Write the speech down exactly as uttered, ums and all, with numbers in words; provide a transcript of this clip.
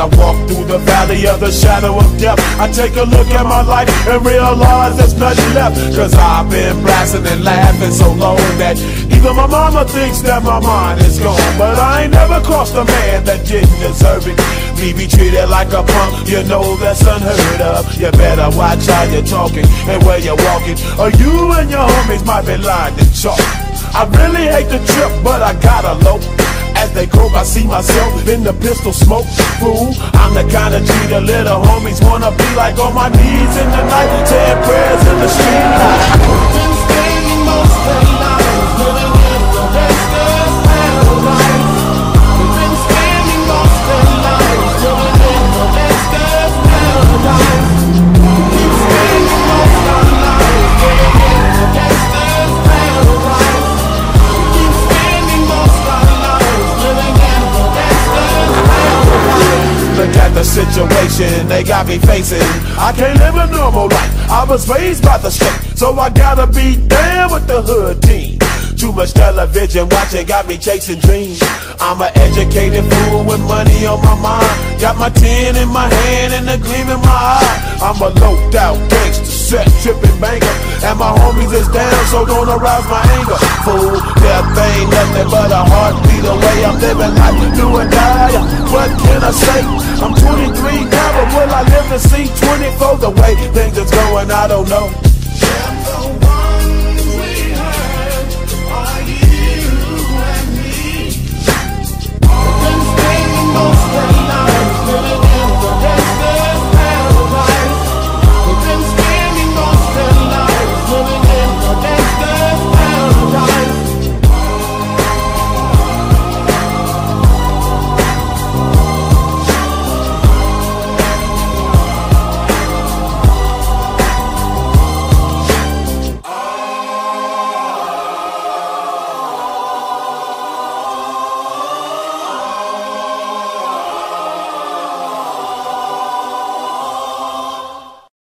I walk through the valley of the shadow of death, I take a look at my life and realize there's nothing left. Cause I've been blasting and laughing so long that even my mama thinks that my mind is gone. But I ain't never crossed a man that didn't deserve it. Me be treated like a punk, you know that's unheard of. You better watch how you're talking and where you're walking, or you and your homies might be lying to chalk. I really hate the trip, but I gotta low. As they croak, I see myself in the pistol smoke. Fool, I'm the kind of G the little homies wanna be like, on my knees in the night, saying prayers in the street light. Been spending most of the night living in the gangster's paradise. We've been spending most of the night living in the gangster's paradise. Keep spending most of the night living in the gangster's paradise. Keep spending most of the night living in the gangster's paradise. Look at the situation they got me facing. I can't live a normal life. I was raised by the state, so I gotta be down with the hood team. Too much television watching got me chasing dreams. I'm an educated fool with money on my mind. Got my tin in my hand and a gleam in my eye. I'm a loped out gangster, set tripping banker, and my homies is down, so don't arouse my anger. Fool, death ain't nothing but a heartbeat away. I'm living life, do or die. What can I say? I'm twenty-three now, but will I live to see twenty-four? The way things is going, I don't know.